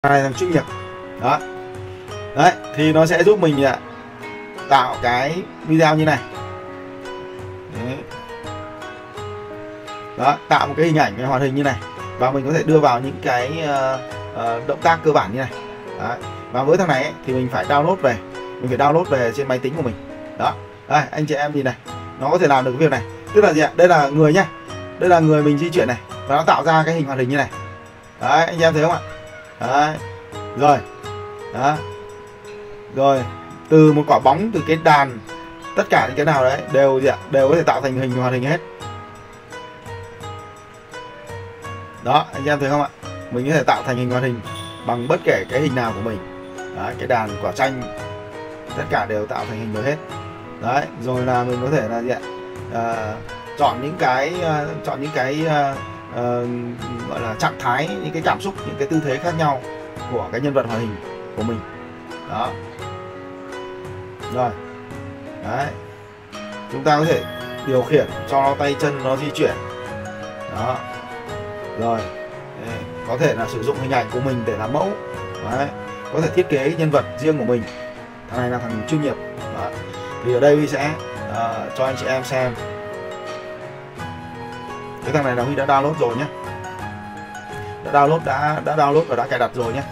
này thằng chuyên nghiệp đó. Đấy thì nó sẽ giúp mình tạo cái video như này. Đấy. Đó, tạo một cái hình ảnh, cái hoạt hình như này, và mình có thể đưa vào những cái động tác cơ bản như này. Đấy. Và với thằng này ấy, thì mình phải download về, trên máy tính của mình. Đó, đây, anh chị em nhìn này, nó có thể làm được cái việc này. Tức là gì ạ? Đây là người nhá, đây là người mình di chuyển này, và nó tạo ra cái hình hoạt hình như này. Đấy, anh chị em thấy không ạ? Đấy, rồi, đó, rồi, từ một quả bóng, từ cái đàn, tất cả những cái nào đấy đều gì ạ? Đều có thể tạo thành hình hoạt hình hết. Đó, anh em thấy không ạ? Mình có thể tạo thành hình hoạt hình bằng bất kể cái hình nào của mình. Đấy, cái đàn, quả chanh, tất cả đều tạo thành hình được hết. Đấy, rồi là mình có thể là gì ạ? Chọn những cái gọi là trạng thái, những cái cảm xúc, những cái tư thế khác nhau của cái nhân vật hoạt hình của mình. Đó. Rồi. Đấy. Chúng ta có thể điều khiển cho tay chân nó di chuyển. Đó. Rồi. Đấy. Có thể là sử dụng hình ảnh của mình để làm mẫu. Đấy. Có thể thiết kế nhân vật riêng của mình. Thằng này là thằng chuyên nghiệp. Đó. Thì ở đây Huy sẽ cho anh chị em xem. Cái thằng này là Huy đã download rồi nhé. Đã download và đã cài đặt rồi nhé.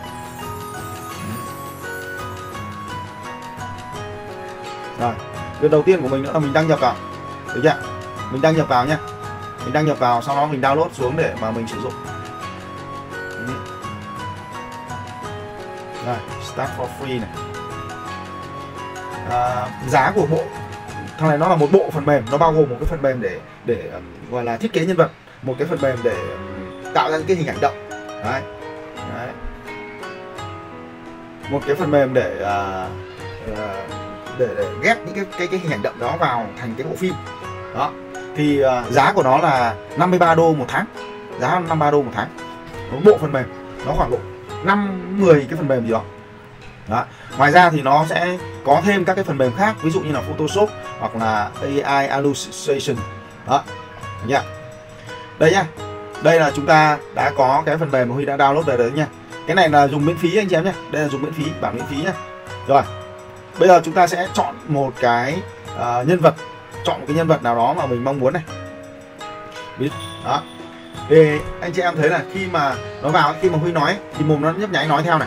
Rồi, việc đầu tiên của mình nữa là mình đăng nhập vào. Được chưa? Mình đăng nhập vào nhé. Mình đăng nhập vào, sau đó mình download xuống để mà mình sử dụng. Rồi, start for free này. Giá của bộ thằng này nó là một bộ phần mềm, nó bao gồm một cái phần mềm để gọi là thiết kế nhân vật, một cái phần mềm để tạo ra những cái hình ảnh động. Đấy. Đấy. Một cái phần mềm để ghép những cái hình ảnh động đó vào thành cái bộ phim. Đó. Thì giá của nó là 53 đô một tháng. Giá 53 đô một tháng. Một bộ phần mềm, nó khoảng độ 5-10 cái phần mềm gì đó. Đó. Ngoài ra thì nó sẽ có thêm các cái phần mềm khác, ví dụ như là Photoshop hoặc là AI Hallucination. Đó. Nhá. Đây nhá. Đây là chúng ta đã có cái phần mềm mà Huy đã download về đấy nha. Cái này là dùng miễn phí anh chị em nhé. Đây là dùng miễn phí, bản miễn phí nhá. Rồi. Bây giờ chúng ta sẽ chọn một cái nhân vật, chọn một cái nhân vật nào đó mà mình mong muốn này. Đó. Thì anh chị em thấy là khi mà nó vào, khi mà Huy nói thì mồm nó nhấp nháy nói theo này.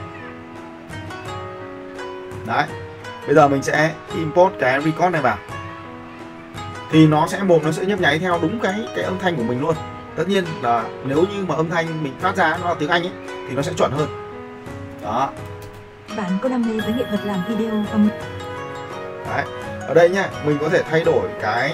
Đấy. Bây giờ mình sẽ import cái record này vào. Thì nó sẽ nhấp nháy theo đúng cái âm thanh của mình luôn. Tất nhiên là nếu như mà âm thanh mình phát ra nó là tiếng Anh ấy thì nó sẽ chuẩn hơn. Đó. Bạn có đam mê với nghệ thuật làm video không? Đấy. Ở đây nhá, mình có thể thay đổi cái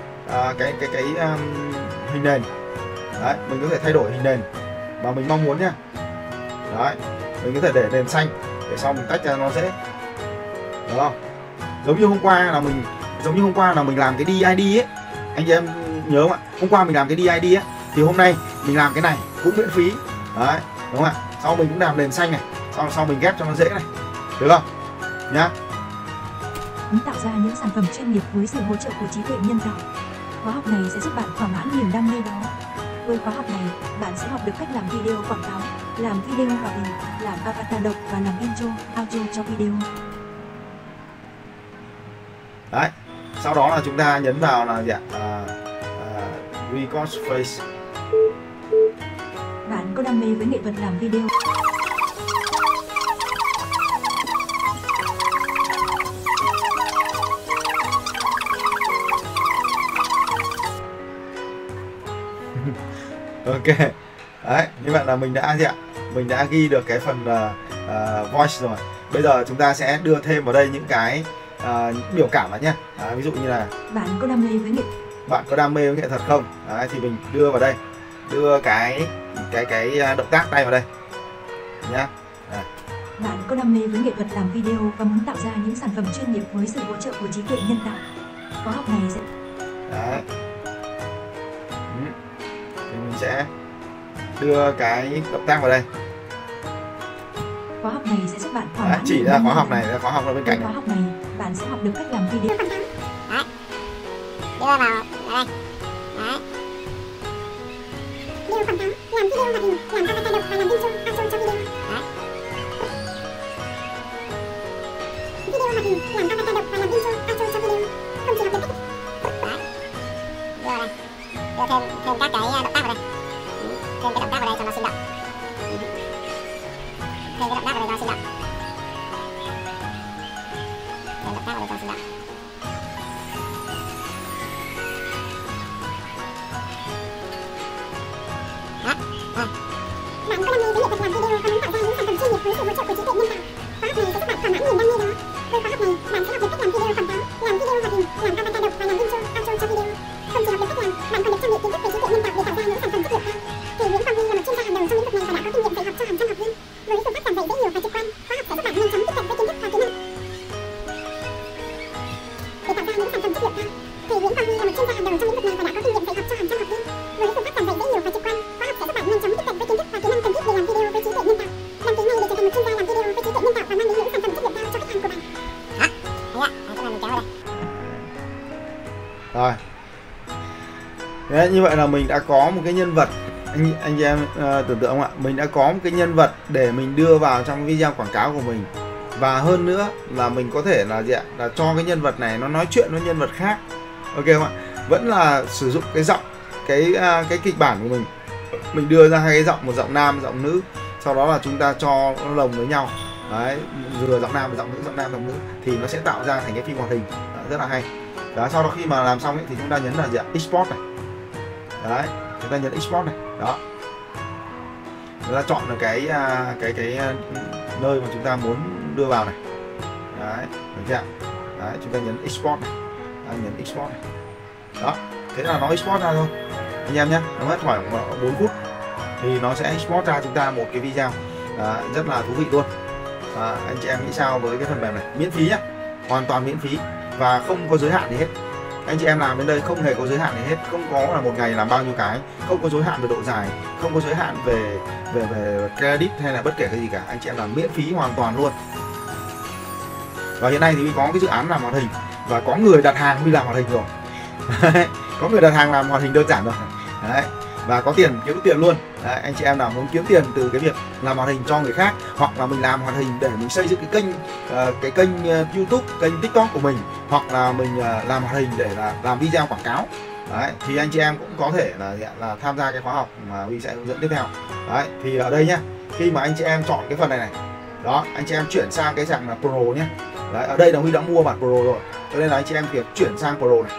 hình nền. Đấy, mình có thể thay đổi hình nền mà mình mong muốn nhá. Đấy, mình có thể để nền xanh để sau mình tách ra nó dễ. Đúng không? Giống như hôm qua là mình làm cái DID ấy. Anh chị em nhớ không ạ? Hôm qua mình làm cái DID ấy thì hôm nay mình làm cái này cũng miễn phí. Đấy, đúng không ạ? Sau mình cũng làm nền xanh này, sau mình ghép cho nó dễ này. Được không? Nhá. Tạo ra những sản phẩm chuyên nghiệp với sự hỗ trợ của trí tuệ nhân tạo. Khóa học này sẽ giúp bạn thỏa mãn niềm đam mê đó. Với khóa học này, bạn sẽ học được cách làm video quảng cáo, làm video hoạt hình, làm avatar độc và làm intro, outro cho video. Đấy. Sau đó là chúng ta nhấn vào là gì ạ? Record face. Bạn có đam mê với nghệ thuật làm video. Ok. Đấy, như vậy là mình đã gì ạ? Mình đã ghi được cái phần voice rồi. Bây giờ chúng ta sẽ đưa thêm vào đây những cái biểu cảm vào nhé. Ví dụ như là bạn có đam mê với nghệ thuật không? Đấy, thì mình đưa vào đây, đưa cái động tác tay vào đây nhá. Bạn có đam mê với nghệ thuật làm video và muốn tạo ra những sản phẩm chuyên nghiệp với sự hỗ trợ của trí tuệ nhân tạo. Khóa học này sẽ đấy. Thì mình sẽ đưa cái động tác vào đây. Khóa học này sẽ giúp bạn thỏa mãn. Chỉ ra khóa học này, khóa học ở bên cạnh. Khóa học này, bạn sẽ học được cách làm video. Đấy. Đưa vào đây. Đấy. Video quảng cáo, làm video hoạt hình, làm avatar độc và làm intro, outro cho video. Đấy. cái động tác của nó sinh động. Động tác của nó sinh động. Bạn có đam mê với nghệ thuật làm video và muốn tạo ra những sản phẩm chuyên nghiệp với sự hỗ trợ của trí tuệ nhân tạo. Khóa học này sẽ giúp bạn thỏa mãn niềm đam mê đó. Với khóa học này, bạn sẽ học được cách làm video quảng cáo, làm video hoạt hình, làm avatar độc và làm intro, outro cho video. Không chỉ học được cách làm, bạn còn được trang bị kiến thức về trí tuệ nhân tạo để tạo ra những sản phẩm chất lượng cao. Thầy Nguyễn Quang Huy là một chuyên gia hàng đầu trong lĩnh vực này và đã có kinh nghiệm dạy học cho hàng trăm học viên. Với phương pháp giảng dạy dễ hiểu và trực quan, khóa học sẽ giúp bạn nhanh chóng tiếp cận với kiến thức và kỹ năng để tạo ra những sản phẩm chất lượng cao. Thầy Nguyễn Quang Huy là một chuyên gia hàng đầu trong lĩnh vực này và đã có kinh nghiệm dạy học cho hàng trăm học viên. Với phương pháp giảng dạy dễ hiểu và trực quan, khóa học sẽ giúp bạn nhanh chóng tiếp cận với kiến thức và kỹ năng cần thiết để làm video với trí tuệ nhân tạo. Đăng ký ngay để trở thành một chuyên gia làm video với trí tuệ nhân tạo và mang đến những sản phẩm chất lượng cao cho khách hàng của bạn. Rồi. Đấy, như vậy là mình đã có một cái nhân vật, anh chị em tưởng tượng không ạ? Mình đã có một cái nhân vật để mình đưa vào trong video quảng cáo của mình. Và hơn nữa là mình có thể là gì ạ? Là cho cái nhân vật này nó nói chuyện với nhân vật khác. Ok không ạ? Vẫn là sử dụng cái giọng, cái kịch bản của mình. Mình đưa ra hai cái giọng, một giọng nam, giọng nữ. Sau đó là chúng ta cho nó lồng với nhau. Đấy, vừa giọng nam và giọng nữ, giọng nam, giọng nữ thì nó sẽ tạo ra thành cái phim hoạt hình. Đấy, rất là hay. Đó, sau đó khi mà làm xong ấy, thì chúng ta nhấn là gì ạ? Export này. Đấy, chúng ta nhấn export này. Đó. Chúng ta chọn được cái nơi mà chúng ta muốn đưa vào này. Đấy, được chưa? Đấy, chúng ta nhấn export này. Đấy, nhấn export này. Đó, thế là nó export ra thôi. Anh em nhé, nó mất khoảng 4 phút thì nó sẽ export ra chúng ta một cái video rất là thú vị luôn. Anh chị em nghĩ sao với cái phần mềm này? Miễn phí nhé, hoàn toàn miễn phí và không có giới hạn gì hết. Anh chị em làm đến đây không hề có giới hạn gì hết, không có là một ngày làm bao nhiêu cái, không có giới hạn về độ dài, không có giới hạn về credit hay là bất kể cái gì cả. Anh chị em làm miễn phí hoàn toàn luôn. Và hiện nay thì có cái dự án làm hoạt hình và có người đặt hàng đi làm hoạt hình rồi. Có người đặt hàng làm hoạt hình đơn giản rồi. Đấy. Và có tiền, kiếm tiền luôn. Đấy, anh chị em nào muốn kiếm tiền từ cái việc làm hoạt hình cho người khác, hoặc là mình làm hoạt hình để mình xây dựng cái kênh YouTube, kênh TikTok của mình, hoặc là mình làm hoạt hình để làm video quảng cáo. Đấy, thì anh chị em cũng có thể là tham gia cái khóa học mà Huy sẽ hướng dẫn tiếp theo. Đấy, thì ở đây nhá, khi mà anh chị em chọn cái phần này này, đó, anh chị em chuyển sang cái dạng là Pro nhé. Đấy, ở đây là Huy đã mua bản Pro rồi, cho nên là anh chị em việc chuyển sang Pro này,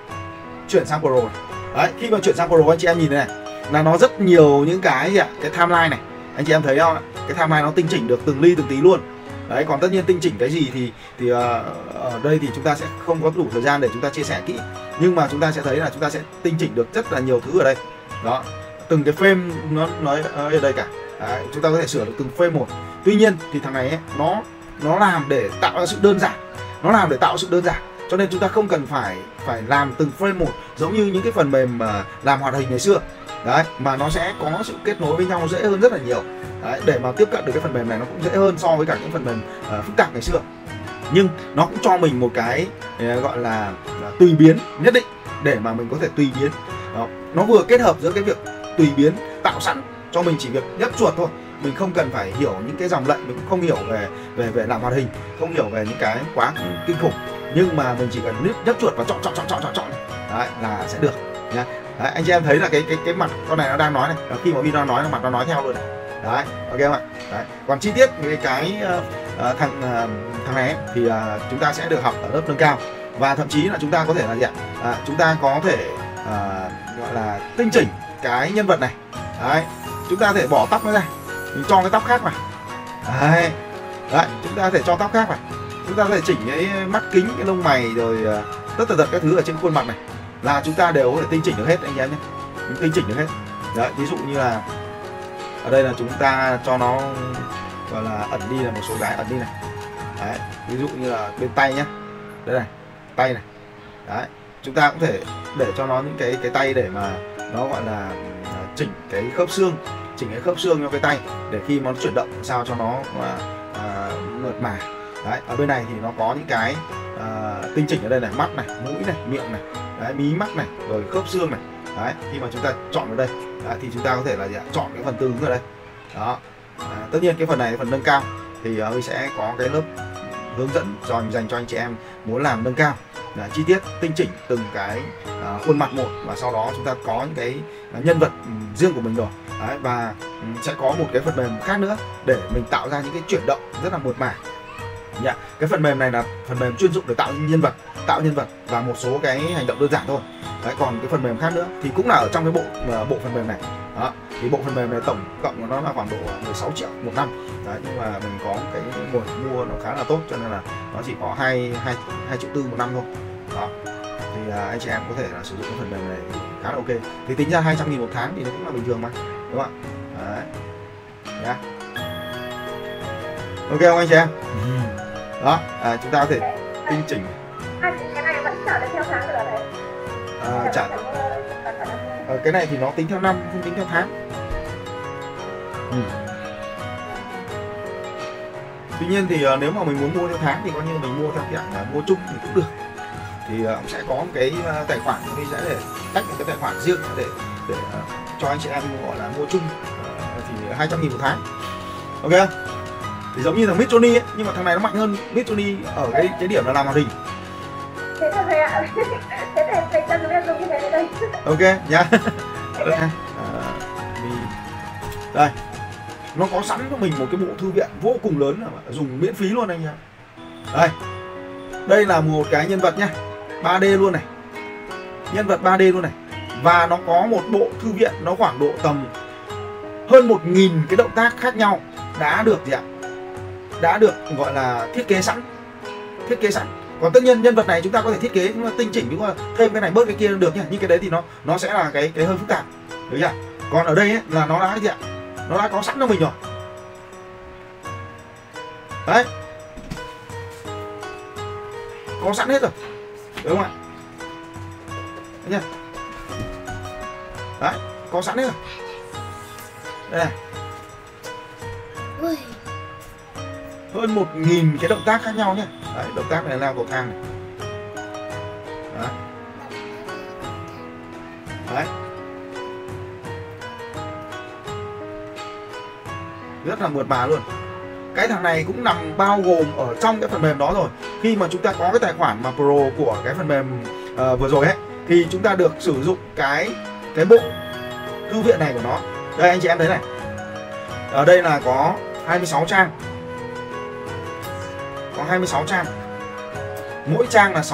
chuyển sang Pro này. Đấy, khi mà chuyển sang Pro anh chị em nhìn này là nó rất nhiều những cái gì ạ? Cái timeline này, anh chị em thấy không ạ? Cái timeline nó tinh chỉnh được từng ly từng tí luôn. Đấy, còn tất nhiên tinh chỉnh cái gì thì ở đây thì chúng ta sẽ không có đủ thời gian để chúng ta chia sẻ kỹ, nhưng mà chúng ta sẽ thấy là chúng ta sẽ tinh chỉnh được rất là nhiều thứ ở đây. Đó, từng cái frame nó nói ở đây cả. Đấy, chúng ta có thể sửa được từng frame một. Tuy nhiên thì thằng này ấy, nó làm để tạo ra sự đơn giản, nó làm để tạo sự đơn giản, cho nên chúng ta không cần phải làm từng frame một giống như những cái phần mềm mà làm hoạt hình ngày xưa. Đấy, mà nó sẽ có sự kết nối với nhau dễ hơn rất là nhiều. Đấy, để mà tiếp cận được cái phần mềm này nó cũng dễ hơn so với cả những phần mềm phức tạp ngày xưa. Nhưng nó cũng cho mình một cái gọi là tùy biến nhất định để mà mình có thể tùy biến. Đó, nó vừa kết hợp giữa cái việc tùy biến tạo sẵn cho mình chỉ việc nhấp chuột thôi. Mình không cần phải hiểu những cái dòng lệnh, mình cũng không hiểu về làm hoạt hình, không hiểu về những cái quá kinh khủng, nhưng mà mình chỉ cần nhấp chuột và chọn đấy là sẽ được nhá. Đấy, anh chị em thấy là cái mặt con này nó đang nói này, khi mà video nói là mặt nó nói theo luôn này. Đấy, ok không ạ? Đấy, còn chi tiết về cái thằng này ấy, thì chúng ta sẽ được học ở lớp nâng cao, và thậm chí là chúng ta có thể là gì ạ? Chúng ta có thể gọi là tinh chỉnh cái nhân vật này. Đấy, chúng ta có thể bỏ tóc nó ra, mình cho cái tóc khác vào. Đấy, chúng ta có thể cho tóc khác vào, chúng ta có thể chỉnh cái mắt kính, cái lông mày, rồi tất tật các thứ ở trên khuôn mặt này là chúng ta đều có thể tinh chỉnh được hết anh em nhé, tinh chỉnh được hết. Đấy, ví dụ như là ở đây là chúng ta cho nó gọi là ẩn đi là một số cái ẩn đi này. Đấy, ví dụ như là bên tay nhé, đây này, tay này. Đấy, chúng ta cũng thể để cho nó những cái tay để mà nó gọi là chỉnh cái khớp xương, chỉnh cái khớp xương cho cái tay để khi nó chuyển động sao cho nó mượt mà. Đấy, ở bên này thì nó có những cái tinh chỉnh ở đây này, mắt này, mũi này, miệng này, đấy, mí mắt này, rồi khớp xương này. Đấy, khi mà chúng ta chọn ở đây thì chúng ta có thể là chọn cái phần tương ứng ở đây. Đó, tất nhiên cái phần này, phần nâng cao thì Huy sẽ có cái lớp hướng dẫn dành cho anh chị em muốn làm nâng cao. chi tiết tinh chỉnh từng cái khuôn mặt một, và sau đó chúng ta có những cái nhân vật riêng của mình rồi. Đấy, và sẽ có một cái phần mềm khác nữa để mình tạo ra những cái chuyển động rất là mượt mà. Cái phần mềm này là phần mềm chuyên dụng để tạo nhân vật và một số cái hành động đơn giản thôi. Đấy, còn cái phần mềm khác nữa thì cũng là ở trong cái bộ phần mềm này. Đó, thì bộ phần mềm này tổng cộng nó là khoảng độ 16 triệu một năm. Đấy, nhưng mà mình có cái nguồn mua nó khá là tốt, cho nên là nó chỉ có 2,4 triệu một năm thôi. Đó, thì anh chị em có thể là sử dụng cái phần mềm này khá là ok. Thì tính ra 200.000 một tháng thì nó cũng là bình thường mà, đúng không ạ? Đấy, nhá. Ok không anh chị em? Đó, chúng ta có thể tinh chỉnh. Cái này vẫn trả được theo tháng được đấy. Cái này thì nó tính theo năm, không tính theo tháng. Tuy nhiên thì nếu mà mình muốn mua theo tháng thì coi như mình mua theo dạng là mua chung thì cũng được. Thì cũng sẽ có một cái tài khoản, mình sẽ để tách một cái tài khoản riêng để cho anh chị em gọi là mua chung, thì 200.000 một tháng. Ok không? Thì giống như là Midjourney ấy, nhưng mà thằng này nó mạnh hơn Midjourney ở cái điểm là làm hoạt hình. Thế thôi thầy ạ. Thế thầy cho chúng em dùng như thế đây. Ok nhá. Đây, nó có sẵn cho mình một cái bộ thư viện vô cùng lớn, dùng miễn phí luôn anh nhá. Đây là một cái nhân vật nhá, 3D luôn này, nhân vật 3D luôn này, và nó có một bộ thư viện, nó khoảng độ tầm hơn 1.000 cái động tác khác nhau đã được gì ạ? Đã được gọi là thiết kế sẵn. Còn tất nhiên nhân vật này chúng ta có thể thiết kế, chúng ta tinh chỉnh, chúng ta thêm cái này bớt cái kia được nhá, nhưng cái đấy thì nó sẽ là cái hơi phức tạp, được chưa? Còn ở đây ấy, là nó đã gì ạ? Nó đã có sẵn cho mình rồi. Đấy, có sẵn hết rồi, đúng không ạ? Đấy nhá. Đấy, có sẵn hết rồi. Đây này, hơn 1.000 cái động tác khác nhau nhé. Đấy, động tác này là cầu thang này. Đấy. Đấy, rất là mượt mà luôn. Cái thằng này cũng nằm bao gồm ở trong cái phần mềm đó rồi. Khi mà chúng ta có cái tài khoản mà Pro của cái phần mềm vừa rồi ấy, thì chúng ta được sử dụng cái bộ thư viện này của nó. Đây anh chị em thấy này, ở đây là có 26 trang, có 26 trang, mỗi trang là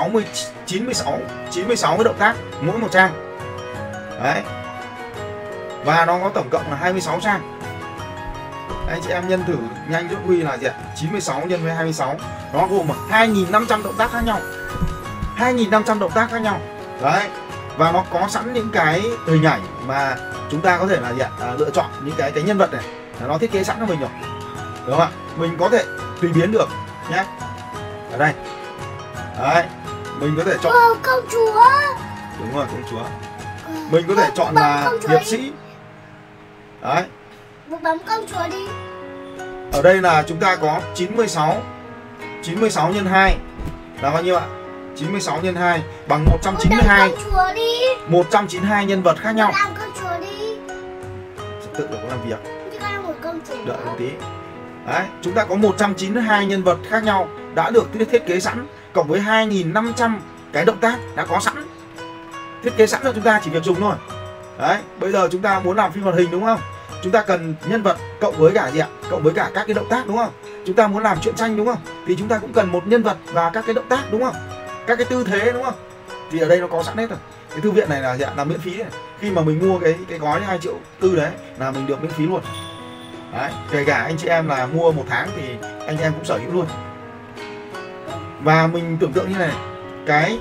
96 cái động tác mỗi một trang. Đấy, và nó có tổng cộng là 26 trang. Anh chị em nhân thử nhanh giúp Huy là gì ạ? 96 nhân với 26, nó gồm 2.500 động tác khác nhau, 2.500 động tác khác nhau. Đấy, và nó có sẵn những cái hình ảnh mà chúng ta có thể là gì ạ? Lựa chọn những cái nhân vật này, nó thiết kế sẵn cho mình rồi, đúng không ạ? Mình có thể tùy biến được nhé. Ở đây, đấy, mình có thể chọn công chúa. Đúng rồi, công chúa. Mình có thể chọn là hiệp sĩ. Đấy, bấm công chúa đi. ở đây là chúng ta có 96 nhân 2 là bao nhiêu ạ? 96 nhân 2 bằng 192. 192 nhân vật khác nhau. Làm công chúa đi. Tự được có làm việc. Công chúa. Đợi một tí. Đấy, chúng ta có 192 nhân vật khác nhau đã được thiết kế sẵn, cộng với 2.500 cái động tác đã có sẵn, thiết kế sẵn cho chúng ta chỉ việc dùng thôi. Đấy, bây giờ chúng ta muốn làm phim hoạt hình đúng không? Chúng ta cần nhân vật cộng với cả gì ạ? Cộng với cả các cái động tác đúng không? Chúng ta muốn làm truyện tranh đúng không? Thì chúng ta cũng cần một nhân vật và các cái động tác đúng không? Các cái tư thế đúng không? Thì ở đây nó có sẵn hết rồi. Cái thư viện này là gì ạ? Là miễn phí này. Khi mà mình mua cái gói 2,4 triệu đấy là mình được miễn phí luôn. Đấy, kể cả anh chị em là mua một tháng thì anh em cũng sở hữu luôn. Và mình tưởng tượng như này, cái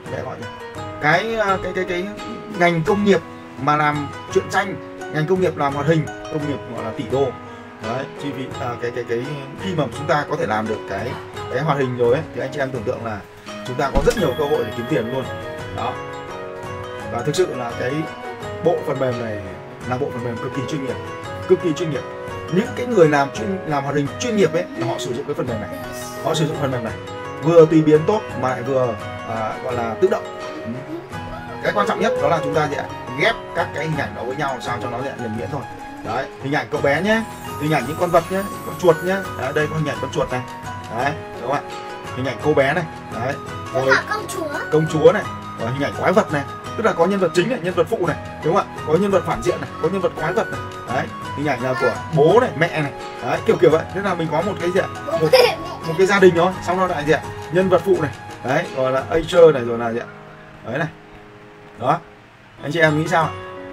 ngành công nghiệp mà làm truyện tranh, ngành công nghiệp làm hoạt hình, công nghiệp gọi là tỷ đô. Đấy, chi phí khi mà chúng ta có thể làm được cái hoạt hình rồi ấy, thì anh chị em tưởng tượng là chúng ta có rất nhiều cơ hội để kiếm tiền luôn. Đó. Và thực sự là cái bộ phần mềm này là bộ phần mềm cực kỳ chuyên nghiệp, cực kỳ chuyên nghiệp. Những cái người làm hoạt hình chuyên nghiệp ấy là họ sử dụng cái phần mềm này, họ sử dụng phần mềm này vừa tùy biến tốt mà lại vừa gọi là tự động. Cái quan trọng nhất đó là chúng ta sẽ ghép các cái hình ảnh đó với nhau sao cho nó nhuần nhuyễn thôi. Đấy, hình ảnh cậu bé nhé, hình ảnh những con vật nhé, con chuột nhé. Đấy, đây có hình ảnh con chuột này. Đấy, đúng không ạ? hình ảnh cô bé này, đấy, Với rồi cả công chúa này, rồi hình ảnh quái vật này, tức là có nhân vật chính này, nhân vật phụ này, đúng không ạ? Có nhân vật phản diện này, có nhân vật quái vật này, đấy, hình ảnh là của bố này, mẹ này, đấy, kiểu vậy. Thế là mình có một cái gì ạ? Một cái gia đình thôi, xong rồi lại gì ạ? Nhân vật phụ này, đấy, rồi là Acer này, rồi là gì ạ? Đấy này, đó, anh chị em nghĩ sao ạ?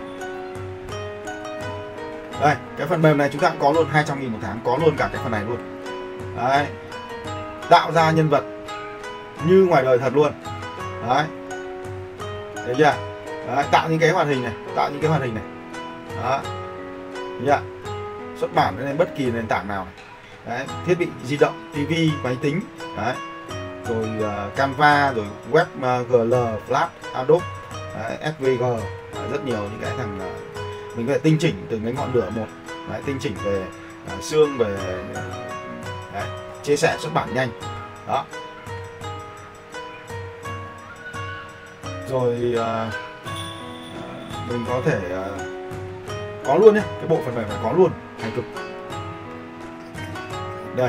Đây, cái phần mềm này chúng ta cũng có luôn, 200.000 một tháng, có luôn cả cái phần này luôn. Đấy, tạo ra nhân vật như ngoài đời thật luôn. Đấy, thấy chưa? Đấy, tạo những cái hoạt hình này, tạo những cái hoạt hình này. Đó, thấy chưa? Xuất bản lên bất kỳ nền tảng nào này. Đấy, thiết bị di động, TV, máy tính. Đấy, rồi Canva, rồi Web GL, Flash, Adobe, SVG, rất nhiều những cái thằng mình có thể tinh chỉnh từng cái ngọn lửa một. Đấy, tinh chỉnh về xương, về đấy, chia sẻ xuất bản nhanh. Đó, rồi mình có thể có luôn nhé, cái bộ phần mềm này có luôn, hay cực. Đây,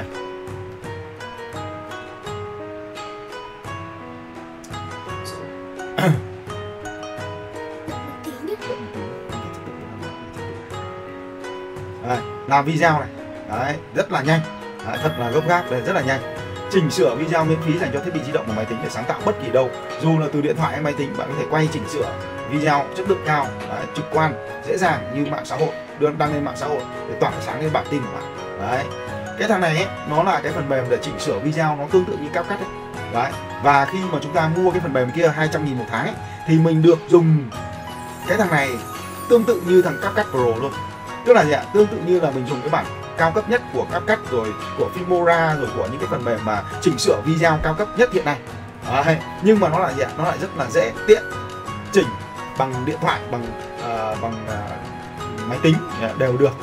đây, làm video này, đấy, rất là nhanh, đấy, thật là gấp gáp, đây, rất là nhanh. Chỉnh sửa video miễn phí dành cho thiết bị di động và máy tính để sáng tạo bất kỳ đâu, dù là từ điện thoại hay máy tính, bạn có thể quay chỉnh sửa video chất lượng cao, đấy, trực quan, dễ dàng như mạng xã hội, đăng lên mạng xã hội để tỏa sáng lên bản tin của bạn. Đấy, cái thằng này ấy, nó là cái phần mềm để chỉnh sửa video, nó tương tự như CapCut ấy. Đấy, và khi mà chúng ta mua cái phần mềm kia 200.000 một tháng ấy, thì mình được dùng cái thằng này tương tự như thằng CapCut Pro luôn. Tức là gì ạ? Tương tự như là mình dùng cái bản cao cấp nhất của CapCut, rồi của Filmora, rồi của những cái phần mềm mà chỉnh sửa video cao cấp nhất hiện nay. Đấy, nhưng mà nó là gì ạ? Nó lại rất là dễ tiện chỉnh bằng điện thoại, bằng máy tính đều được.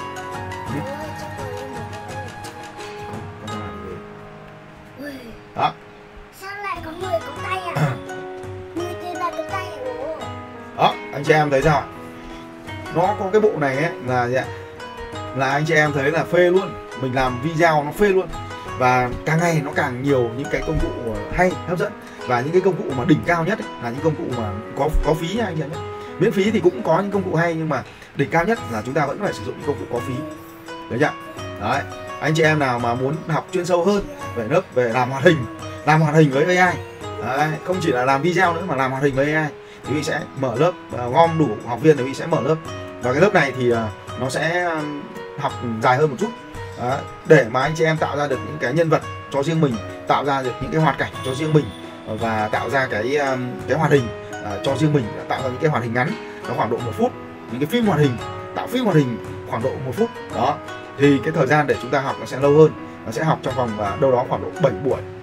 Đó. Sao lại có người có tay à? Người tên là có tay à? Đó, anh chị em thấy sao ạ? Nó có cái bộ này ấy, là gì ạ? Là anh chị em thấy là phê luôn. Mình làm video nó phê luôn. Và càng ngày nó càng nhiều những cái công cụ hay, hấp dẫn. Và những cái công cụ mà đỉnh cao nhất ấy, là những công cụ mà có phí nha anh chị em nhé. Miễn phí thì cũng có những công cụ hay, nhưng mà đỉnh cao nhất là chúng ta vẫn phải sử dụng những công cụ có phí. Đấy chưa? Đấy, anh chị em nào mà muốn học chuyên sâu hơn về lớp về làm hoạt hình với AI, đấy, không chỉ là làm video nữa mà làm hoạt hình với AI, thì mình sẽ mở lớp, gom đủ học viên thì mình sẽ mở lớp. Và cái lớp này thì nó sẽ học dài hơn một chút, để mà anh chị em tạo ra được những cái nhân vật cho riêng mình, tạo ra được những cái hoạt cảnh cho riêng mình, và tạo ra cái hoạt hình cho riêng mình, tạo ra những cái hoạt hình ngắn nó khoảng độ 1 phút, những cái phim hoạt hình, tạo phim hoạt hình khoảng độ 1 phút. Đó, thì cái thời gian để chúng ta học nó sẽ lâu hơn, nó sẽ học trong vòng đâu đó khoảng độ 7 buổi.